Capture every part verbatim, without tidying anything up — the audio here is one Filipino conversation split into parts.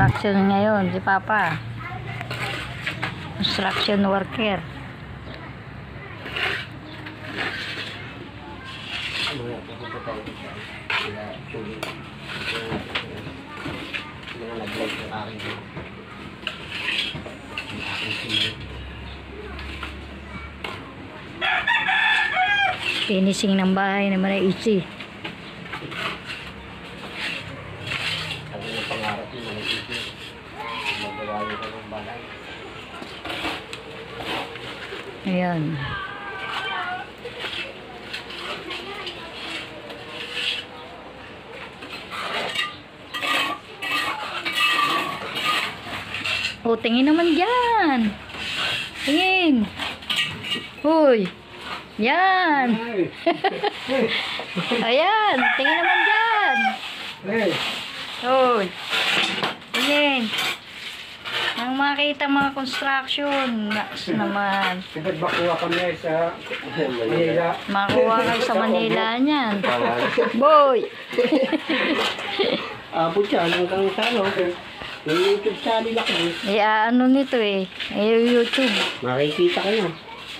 Construction ngayon si Papa. Construction worker. Finishing ng bahay ni Maraichi. Pangarap ni Maraichi. Magawa nito ng bahay. Ayan. O, tingin naman dyan. Tingin. Hoy. Yan. Ayan. Tingin naman dyan. Hoy. Tingin. Ang makita mga construction. Naks naman. Dapat makuha kami sa Manila. Makuha kayo sa Manila niyan. Boy. Abot siya hanggang sa ano. Yung YouTube channel ako. Eh, ano nito eh. Eh, YouTube. Makikita ka na.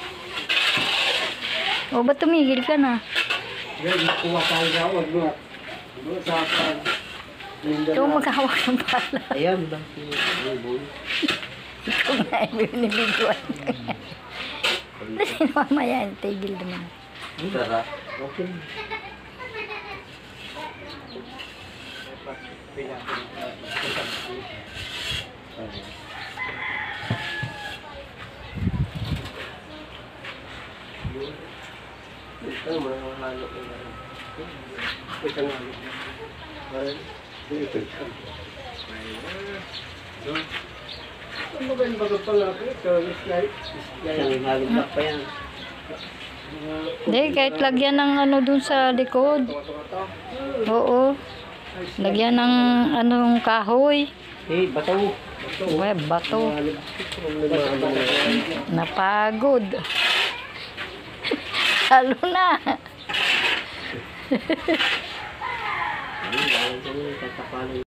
O, ba't tumigil ka na? Ngayon, makuha tayo sa awad mo. Doon sa pag... Ikaw maghahawak ng pala. Ayan ba? Yung Ikaw nga yung binibiguan. Dali mamaya, tigil naman. sarap. Okay. Ito, mga halo ko na. Ito nga. Ito nga. Ang maganda ba pala ito? Slide. Isang halong pa yan. Hindi, kahit lagyan ng ano dun sa likod. Oo. Lagyan ng anong kahoy. Eh, bato. Uwe, bato. Napagod. Halo na. Ay, dahil sa mga tatapalan.